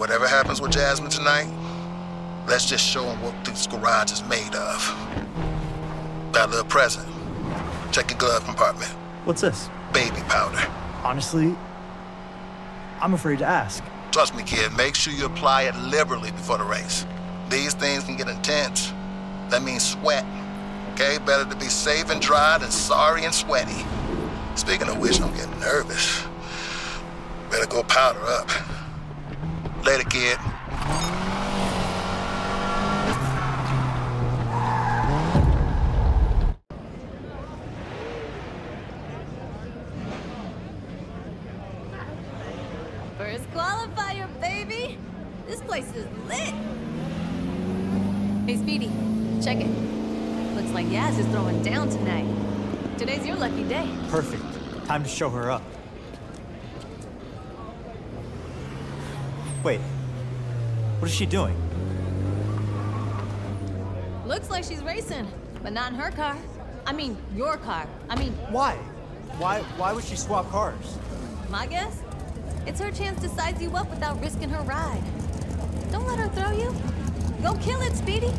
Whatever happens with Jasmine tonight, let's just show him what this garage is made of. Got a little present. Check your glove compartment. What's this? Baby powder. Honestly, I'm afraid to ask. Trust me, kid, make sure you apply it liberally before the race. These things can get intense. That means sweat. Okay? Better to be safe and dry than sorry and sweaty. Speaking of which, I'm getting nervous. Better go powder up. Later, kid. First qualifier, baby! This place is lit! Hey, Speedy, check it. Looks like Yaz is throwing down tonight. Today's your lucky day. Perfect. Time to show her up. Wait. What is she doing? Looks like she's racing, but not in her car. I mean, your car. Why? Why would she swap cars? My guess? It's her chance to size you up without risking her ride. Don't let her throw you. Go kill it, Speedy.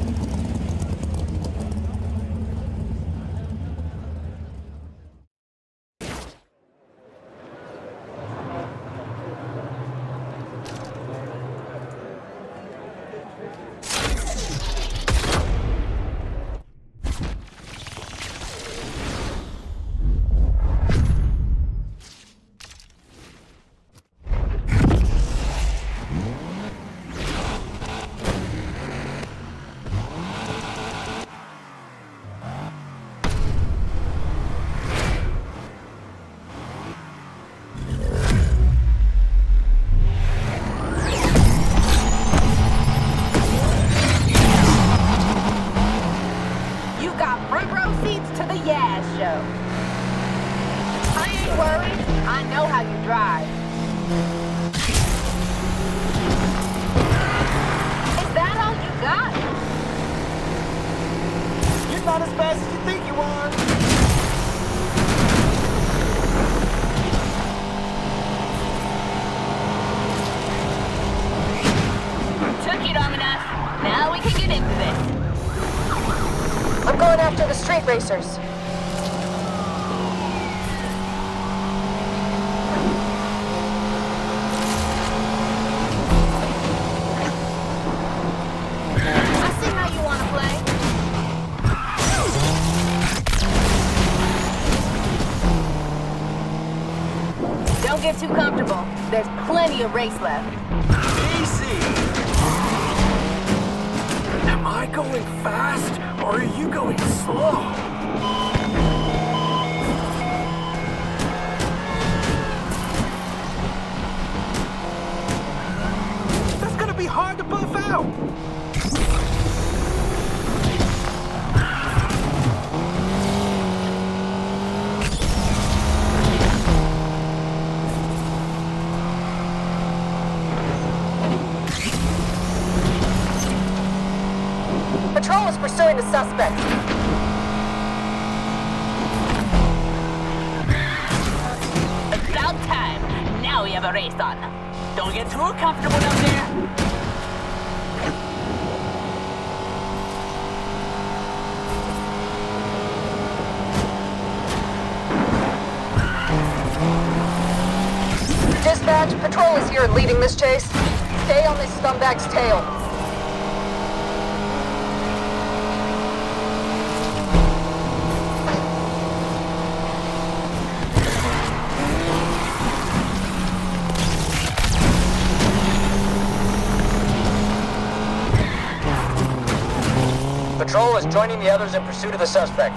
Racers. I see how you want to play. Don't get too comfortable. There's plenty of race left. Easy! Am I going fast, or are you going slow? That's gonna be hard to buff out! Patrol is pursuing the suspect. About time. Now we have a race on. Don't get too comfortable down there. Dispatch, patrol is here leading this chase. Stay on this scumbag's tail. Patrol is joining the others in pursuit of the suspect.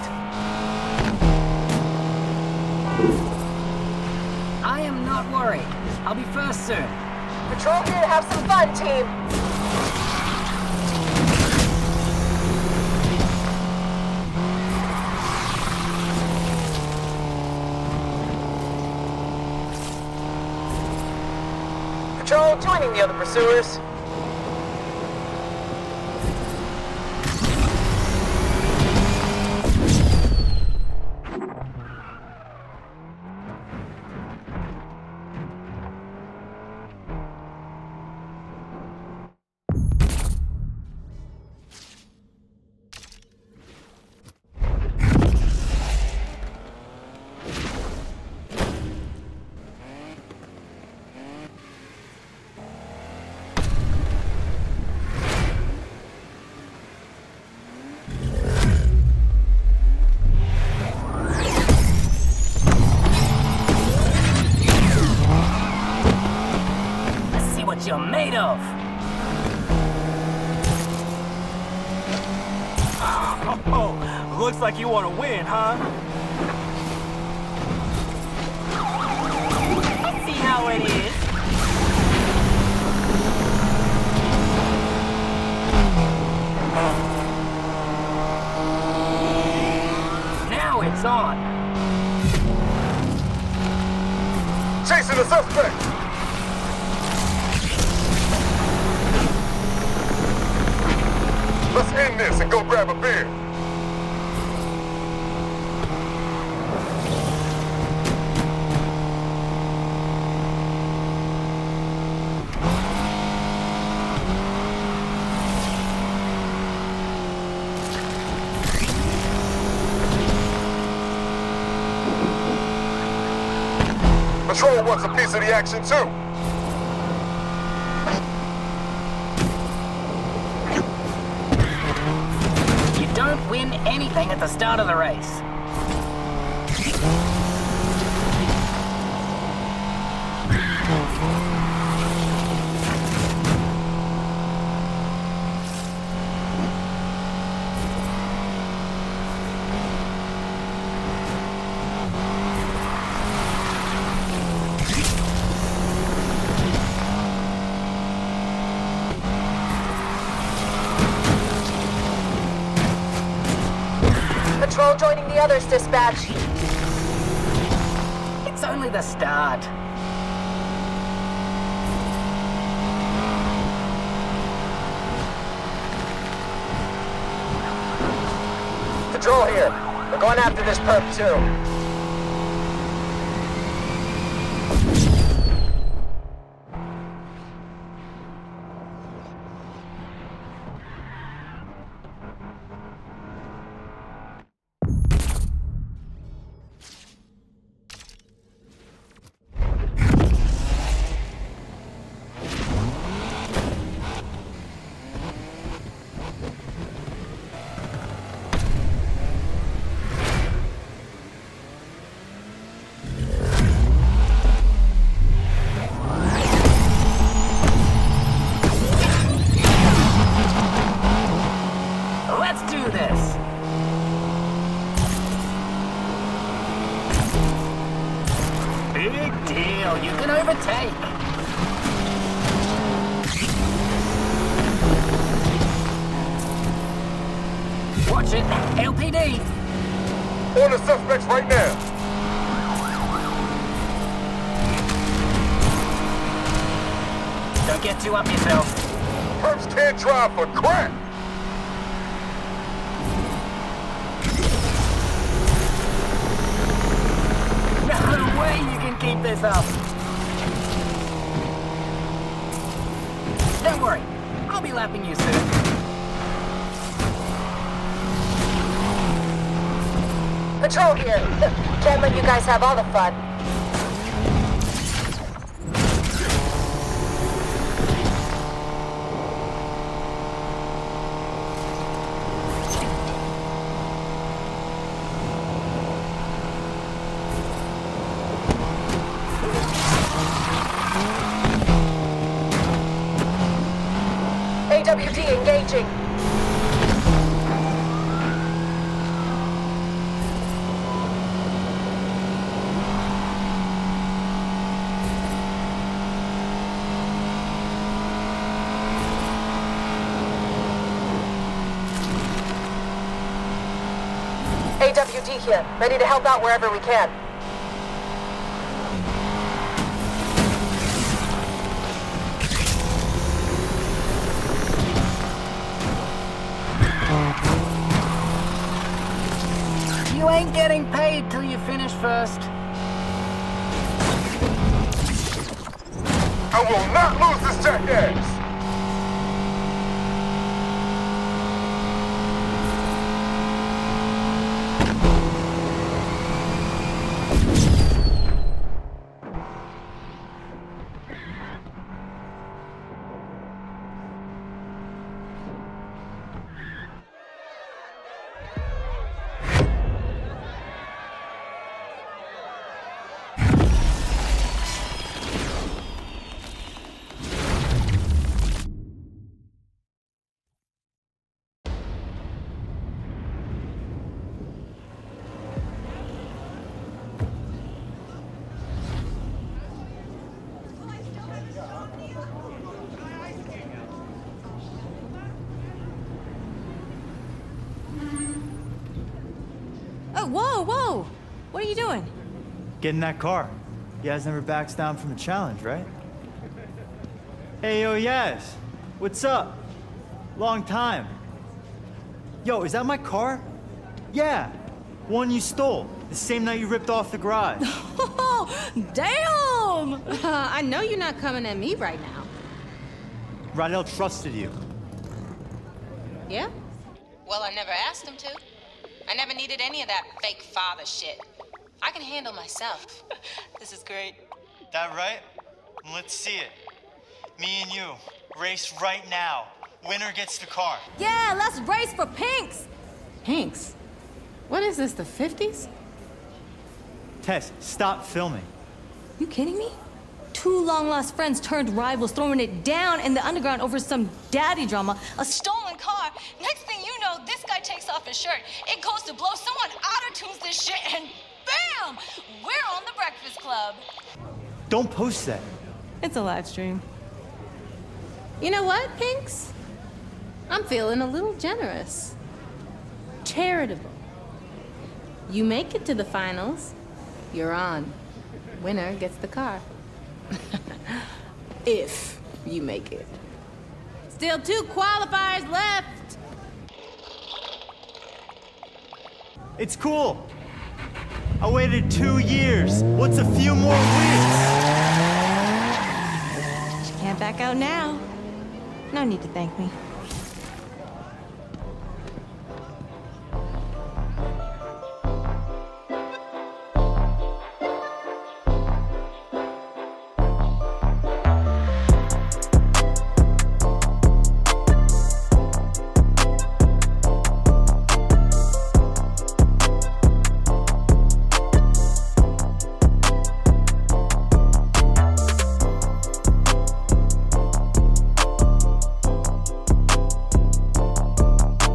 I am not worried. I'll be first soon. Patrol here to have some fun, team. Patrol joining the other pursuers. Looks like you want to win, huh? Let's see how it is. Now it's on. Chasing the suspect! Let's end this and go grab a beer. Patrol wants a piece of the action too. You don't win anything at the start of the race. Patrol joining the others, dispatch. It's only the start. Patrol here. We're going after this perp too. Let's do this. Big deal. You can overtake. Watch it. LPD. On the suspects right now. Don't get too up yourself. Perps can't drive for crap. No way you can keep this up. Don't worry. I'll be lapping you soon. Patrol here. Can't let you guys have all the fun. AWD engaging. AWD here, ready to help out wherever we can. You ain't getting paid till you finish first. I will not lose this jackass. Whoa, whoa! What are you doing? Get in that car. Yaz never backs down from a challenge, right? Hey, yo, Yaz. What's up? Long time. Yo, is that my car? Yeah, one you stole. The same night you ripped off the garage. Oh, damn! I know you're not coming at me right now. Rydell trusted you. Yeah? Well, I never asked him to. I never needed any of that fake father shit. I can handle myself. This is great. That right? Let's see it. Me and you, race right now. Winner gets the car. Yeah, let's race for Pinks! Pinks? What is this, the 50s? Tess, stop filming. You kidding me? Two long-lost friends turned rivals throwing it down in the underground over some daddy drama. A stolen car. Next thing you know, this guy takes off his shirt. It goes to blow. Someone auto-tunes this shit and bam! We're on the Breakfast Club. Don't post that. It's a live stream. You know what, Pinks? I'm feeling a little generous. Charitable. You make it to the finals, you're on. Winner gets the car. If you make it. Still 2 qualifiers left. It's cool. I waited 2 years. What's a few more weeks? She can't back out now. No need to thank me.